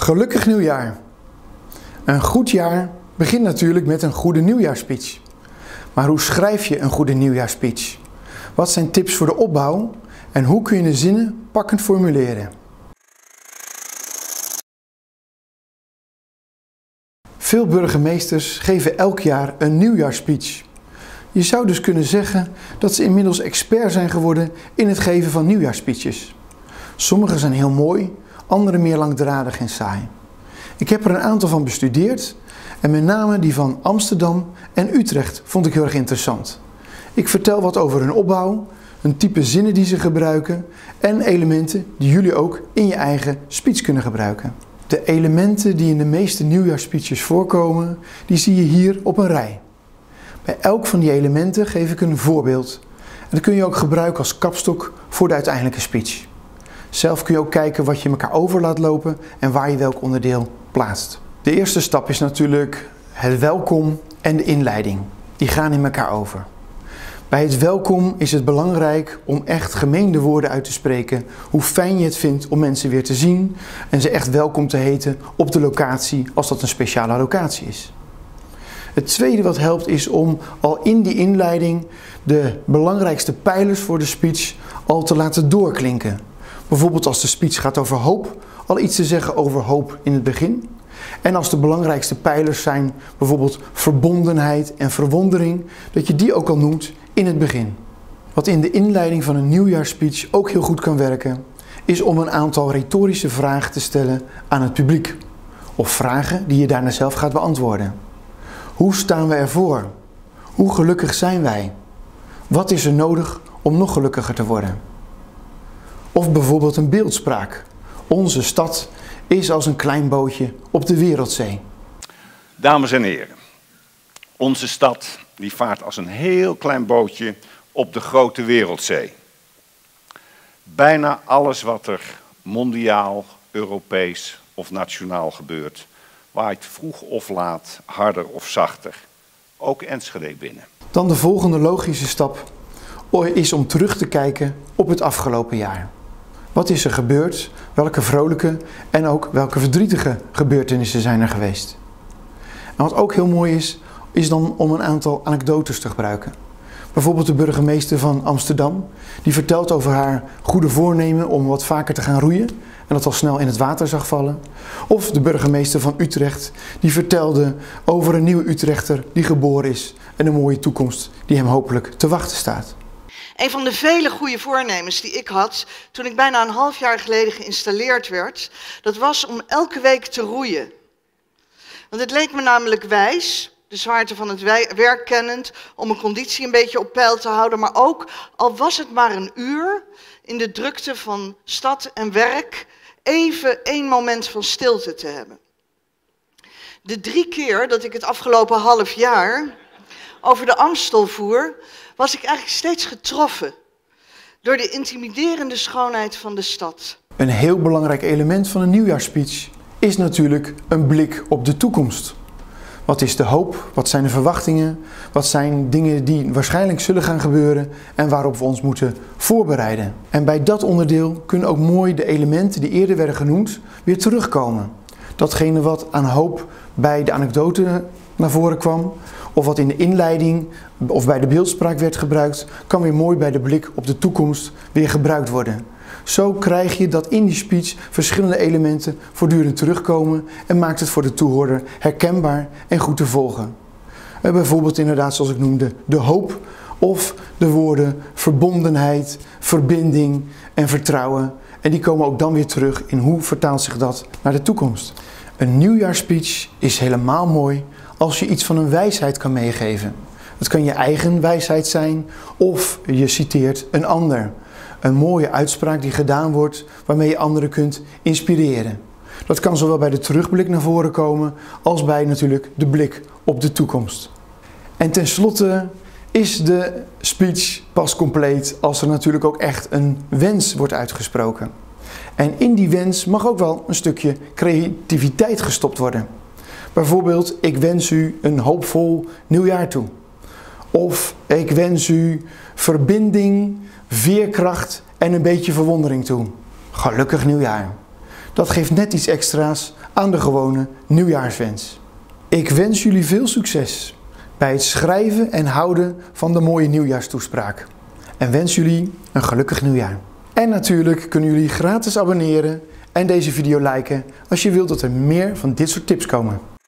Gelukkig nieuwjaar! Een goed jaar begint natuurlijk met een goede nieuwjaarspeech. Maar hoe schrijf je een goede nieuwjaarspeech? Wat zijn tips voor de opbouw? En hoe kun je de zinnen pakkend formuleren? Veel burgemeesters geven elk jaar een nieuwjaarspeech. Je zou dus kunnen zeggen dat ze inmiddels expert zijn geworden in het geven van nieuwjaarspeeches. Sommige zijn heel mooi, andere meer langdradig en saai. Ik heb er een aantal van bestudeerd en met name die van Amsterdam en Utrecht vond ik heel erg interessant. Ik vertel wat over hun opbouw, een type zinnen die ze gebruiken en elementen die jullie ook in je eigen speech kunnen gebruiken. De elementen die in de meeste nieuwjaarspeeches voorkomen, die zie je hier op een rij. Bij elk van die elementen geef ik een voorbeeld. En dat kun je ook gebruiken als kapstok voor de uiteindelijke speech. Zelf kun je ook kijken wat je elkaar over laat lopen en waar je welk onderdeel plaatst. De eerste stap is natuurlijk het welkom en de inleiding. Die gaan in elkaar over. Bij het welkom is het belangrijk om echt gemeende woorden uit te spreken. Hoe fijn je het vindt om mensen weer te zien en ze echt welkom te heten op de locatie als dat een speciale locatie is. Het tweede wat helpt is om al in die inleiding de belangrijkste pijlers voor de speech al te laten doorklinken. Bijvoorbeeld als de speech gaat over hoop, al iets te zeggen over hoop in het begin. En als de belangrijkste pijlers zijn bijvoorbeeld verbondenheid en verwondering, dat je die ook al noemt in het begin. Wat in de inleiding van een nieuwjaarsspeech ook heel goed kan werken, is om een aantal retorische vragen te stellen aan het publiek. Of vragen die je daarna zelf gaat beantwoorden. Hoe staan we ervoor? Hoe gelukkig zijn wij? Wat is er nodig om nog gelukkiger te worden? Of bijvoorbeeld een beeldspraak. Onze stad is als een klein bootje op de wereldzee. Dames en heren, onze stad die vaart als een heel klein bootje op de grote wereldzee. Bijna alles wat er mondiaal, Europees of nationaal gebeurt, waait vroeg of laat, harder of zachter. Ook Enschede binnen. Dan de volgende logische stap is om terug te kijken op het afgelopen jaar. Wat is er gebeurd? Welke vrolijke en ook welke verdrietige gebeurtenissen zijn er geweest? En wat ook heel mooi is dan om een aantal anekdotes te gebruiken. Bijvoorbeeld de burgemeester van Amsterdam, die vertelt over haar goede voornemen om wat vaker te gaan roeien en dat al snel in het water zag vallen. Of de burgemeester van Utrecht, die vertelde over een nieuwe Utrechter die geboren is en een mooie toekomst die hem hopelijk te wachten staat. Een van de vele goede voornemens die ik had toen ik bijna een half jaar geleden geïnstalleerd werd, dat was om elke week te roeien. Want het leek me namelijk wijs, de zwaarte van het werk kennend, om mijn conditie een beetje op peil te houden, maar ook, al was het maar een uur, in de drukte van stad en werk, even één moment van stilte te hebben. De 3 keer dat ik het afgelopen half jaar over de Amstel voer, was ik eigenlijk steeds getroffen door de intimiderende schoonheid van de stad. Een heel belangrijk element van een nieuwjaarsspeech is natuurlijk een blik op de toekomst. Wat is de hoop? Wat zijn de verwachtingen? Wat zijn dingen die waarschijnlijk zullen gaan gebeuren en waarop we ons moeten voorbereiden? En bij dat onderdeel kunnen ook mooi de elementen die eerder werden genoemd weer terugkomen. Datgene wat aan hoop bij de anekdote naar voren kwam, of wat in de inleiding of bij de beeldspraak werd gebruikt, kan weer mooi bij de blik op de toekomst weer gebruikt worden. Zo krijg je dat in die speech verschillende elementen voortdurend terugkomen en maakt het voor de toehoorder herkenbaar en goed te volgen. Bijvoorbeeld inderdaad, zoals ik noemde, de hoop of de woorden verbondenheid, verbinding en vertrouwen. En die komen ook dan weer terug in hoe vertaalt zich dat naar de toekomst. Een nieuwjaarsspeech is helemaal mooi als je iets van een wijsheid kan meegeven. Het kan je eigen wijsheid zijn of je citeert een ander. Een mooie uitspraak die gedaan wordt waarmee je anderen kunt inspireren. Dat kan zowel bij de terugblik naar voren komen als bij natuurlijk de blik op de toekomst. En tenslotte is de speech pas compleet als er natuurlijk ook echt een wens wordt uitgesproken. En in die wens mag ook wel een stukje creativiteit gestopt worden. Bijvoorbeeld, ik wens u een hoopvol nieuwjaar toe. Of ik wens u verbinding, veerkracht en een beetje verwondering toe. Gelukkig nieuwjaar. Dat geeft net iets extra's aan de gewone nieuwjaarswens. Ik wens jullie veel succes bij het schrijven en houden van de mooie nieuwjaarstoespraak. En wens jullie een gelukkig nieuwjaar. En natuurlijk kunnen jullie gratis abonneren en deze video liken als je wilt dat er meer van dit soort tips komen.